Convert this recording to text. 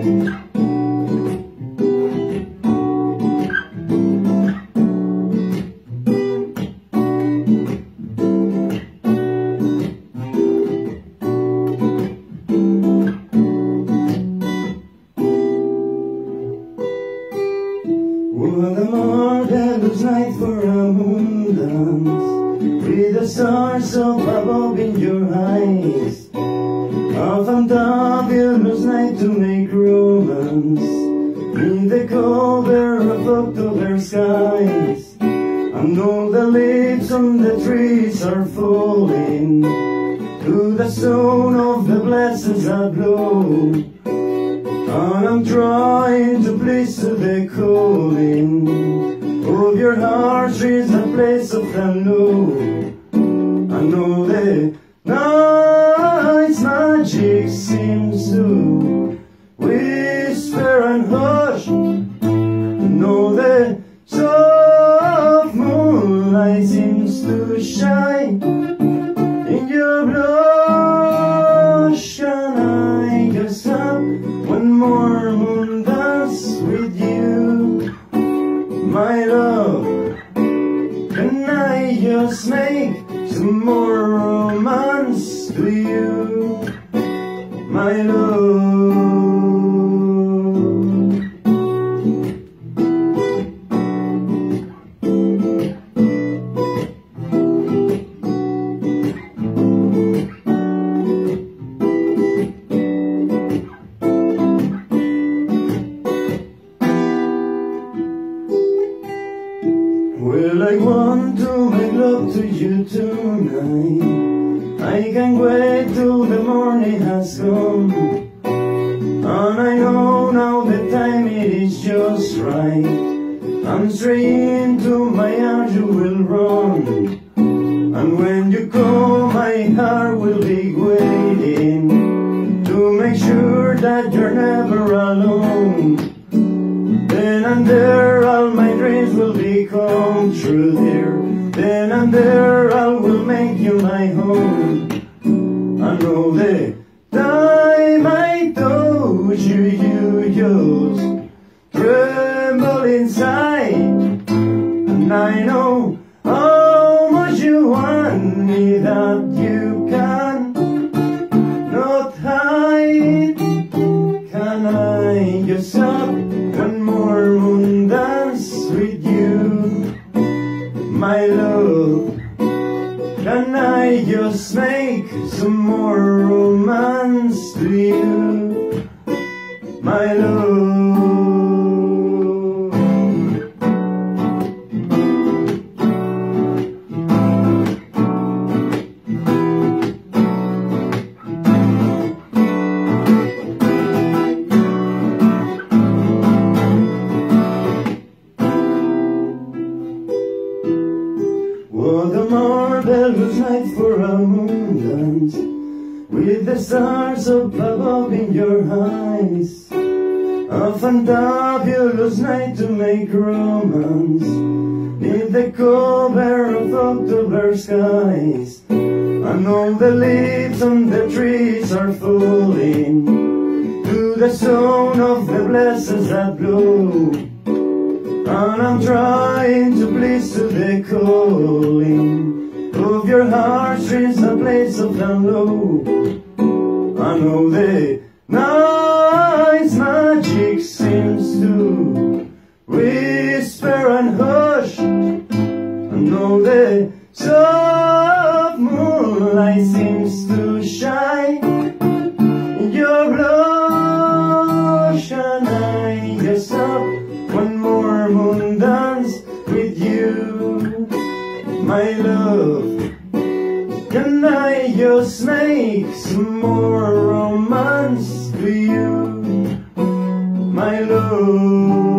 What a marvelous night for a moondance, with the stars up above in your eyes. A fabulous night to make romance, in the cover of October skies. And all the leaves on the trees are falling to the sound of the blessings that blow. And I'm trying to please to the calling of your heartstrings, a place of hello. I know the night's magic seems to whisper and hush. I know the soft moonlight seems to shine in your blush. And I just have one more moondance with you, my love. Can I just make some more romance to you, my love? Well, I want to make love to you tonight. I can't wait till the morning has come. And I know now the time it is just right. I'm straight into my arms you will run. And when you come my heart will be waiting to make sure that you're never alone. Then and there all my dreams will become true, dear. Then and there I will make you my home. I know the time I told you, you just tremble inside. And I know how much you want me that you can not hide. Can I just have one more moondance with you, my love? Can I just make some more romance to you, my love? What a marvelous night for a moondance, with the stars up above in your eyes. A fabulous night to make romance, in the cover of October skies. And all the leaves on the trees are falling to the sound of the blessings that blow. And I'm trying to please to the calling of your heartstrings, a place of hello. I know the night's magic seems to whisper and hush. I know the soft moonlight seems to shine in your blush. And I just have one more moondance with you, my love. Can I just make some more romance to you, my love?